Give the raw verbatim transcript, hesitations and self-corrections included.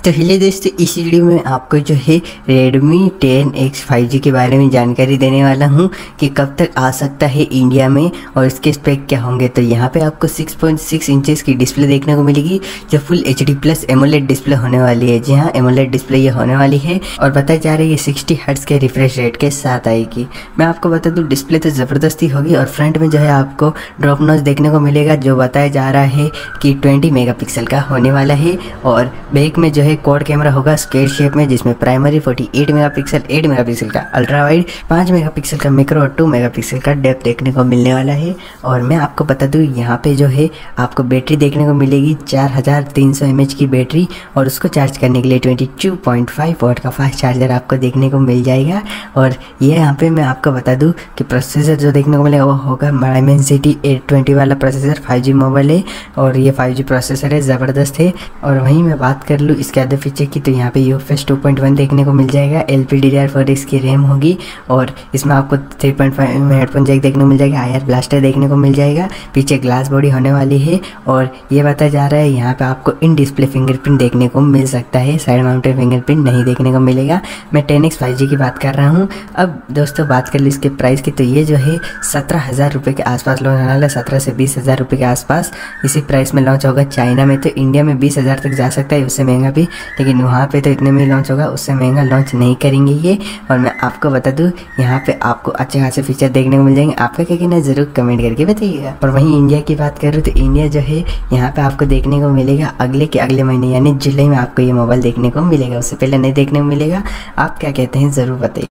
तो हेलो दोस्तों, इस वीडियो में आपको जो है Redmi ten X five G के बारे में जानकारी देने वाला हूं कि कब तक आ सकता है इंडिया में और इसके स्पेक क्या होंगे। तो यहां पे आपको सिक्स पॉइंट सिक्स इंचेस की डिस्प्ले देखने को मिलेगी जो full H D plus AMOLED display होने वाली है। जी हाँ, एमोलेड डिस्प्ले ये होने वाली है और बताया जा रहा है ये सिक्सटी हर्ट्ज के रिफ्रेश रेट के साथ आएगी। मैं आपको बता दूँ, डिस्प्ले तो ज़बरदस्ती होगी और फ्रंट में जो है आपको ड्रॉप नॉच देखने को मिलेगा जो बताया जा रहा है कि ट्वेंटी मेगा पिक्सल का होने वाला है। और बैक में जो है क्वाड कैमरा होगा स्क्वायर शेप में, जिसमें primary forty eight megapixel, eight megapixel का अल्ट्रा वाइड, फाइव मेगापिक्सल का मैक्रो और टू मेगापिक्सल का डेप्थ देखने को मिलने वाला है। और मैं आपको बता दूं, यहाँ पे जो है आपको बैटरी देखने को मिलेगी चार हज़ार तीन सौ एम एच की बैटरी और उसको चार्ज करने के लिए twenty two point five watt का फास्ट चार्जर आपको देखने को मिल जाएगा। और ये यहाँ पे मैं आपको बता दूँ कि प्रोसेसर जो देखने को मिलेगा वो होगा डायमेंसिटी एट ट्वेंटी वाला प्रोसेसर, फाइव जी मोबाइल है और ये फाइव जी प्रोसेसर है, ज़बरदस्त है। और वहीं मैं बात कर लूँ इसके अदर फीचर की, तो यहाँ पे यूएफएस टू पॉइंट वन देखने को मिल जाएगा, L P D D R four इसकी रैम होगी और इसमें आपको थ्री पॉइंट फाइव में हेडफोन जैक देखने को मिल जाएगा, आईआर ब्लास्टर देखने को मिल जाएगा, पीछे ग्लास बॉडी होने वाली है। और ये बताया जा रहा है यहाँ पे आपको इन डिस्प्ले फिंगरप्रिंट देखने को मिल सकता है, साइड माउंटेड फिंगरप्रिंट नहीं देखने को मिलेगा। मैं टेन एक्स फाइव जी की बात कर रहा हूँ। अब दोस्तों बात कर ली इसके प्राइस की, तो ये जो है सत्रह हज़ार रुपये के आसपास लॉन्च होने वाला है, सत्रह से बीस हज़ार रुपये के आसपास इसी प्राइस में लॉन्च होगा। चाइना में तो इंडिया में बीस हज़ार तक जा सकता है, उससे महंगा भी, लेकिन वहाँ पे तो इतने में लॉन्च होगा, उससे महंगा लॉन्च नहीं करेंगे ये। और मैं आपको बता दूँ यहाँ पे आपको अच्छे खासे फीचर देखने को मिल जाएंगे। आपका क्या कहना है ज़रूर कमेंट करके बताइएगा। और वहीं इंडिया की बात करूँ तो इंडिया जो है यहाँ पे आपको देखने को मिलेगा अगले के अगले महीने यानी जुलाई में आपको ये मोबाइल देखने को मिलेगा, उससे पहले नहीं देखने को मिलेगा। आप क्या कहते हैं ज़रूर बताइए।